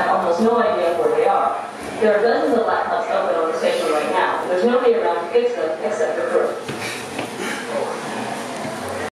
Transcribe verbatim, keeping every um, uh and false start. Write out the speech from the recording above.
have almost no idea where they are. There are dozens of laptops open on the station right now. There's nobody around to fix them except the crew.